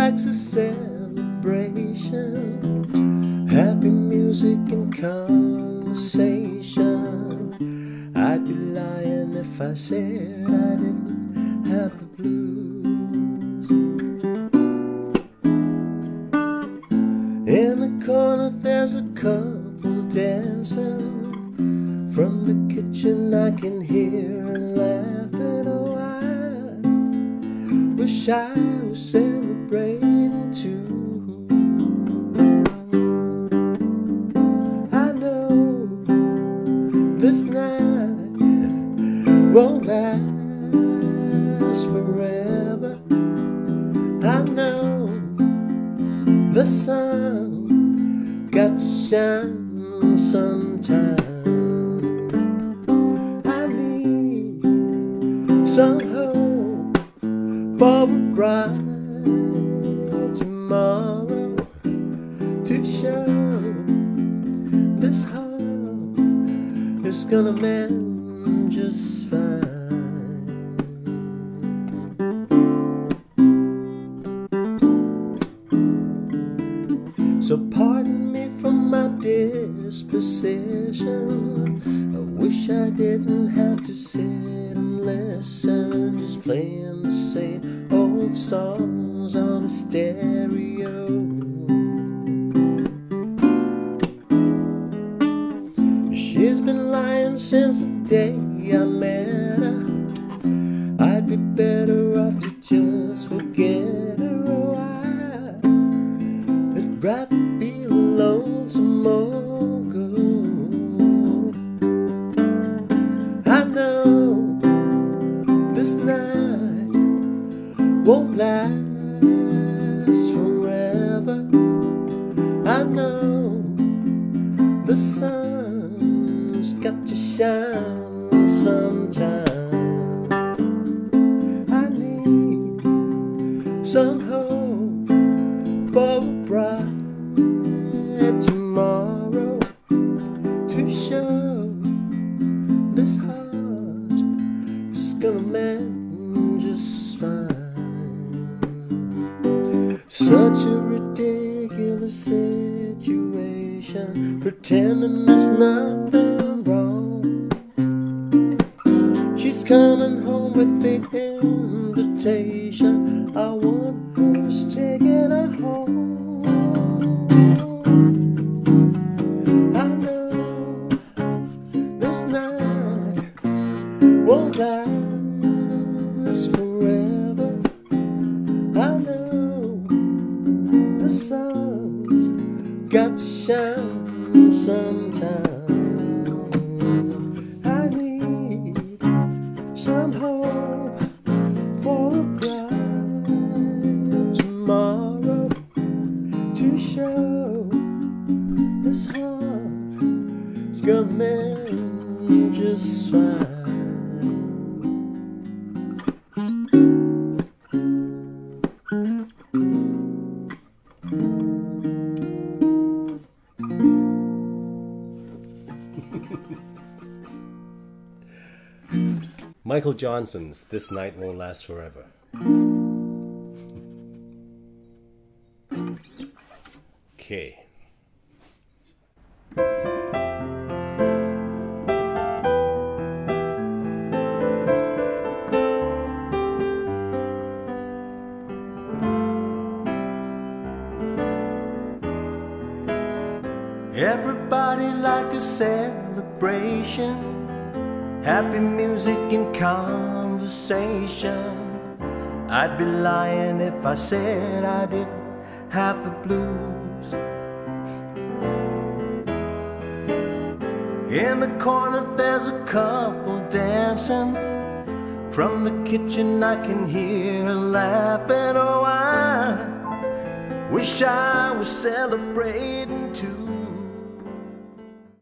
likes a celebration, happy music and conversation. I'd be lying if I said I didn't have the blues. In the corner there's a couple dancing. From the kitchen I can hear her laughing. Oh, I wish I was celebrating too. I know this night won't last forever. I know the sun got to shine sometime. Some hope for a bright tomorrow to show this heart is gonna mend just fine. So pardon me for my disposition. I wish I didn't have to sit and listen, just playing the same old songs on the stereo. She's been lying since the day I met her. I'd be better off to just forget her. Oh, I'd rather be alone some more. I know this night won't last forever. I know the sun's got to shine sometime. I need some hope for a bright tomorrow to show this heart is gonna mend just fine. Such a ridiculous situation, pretending there's nothing wrong. She's coming home with the invitation. I want her's taking her home. I know this night won't last forever. I know the sun's got to shine sometime. I need some hope for a bright tomorrow to show this heart is gonna mend just fine. Michael Johnson's This Night Won't Last Forever. Okay. Everybody like a celebration, happy music and conversation. I'd be lying if I said I didn't have the blues. In the corner there's a couple dancing. From the kitchen I can hear her laughing. Oh, I wish I was celebrating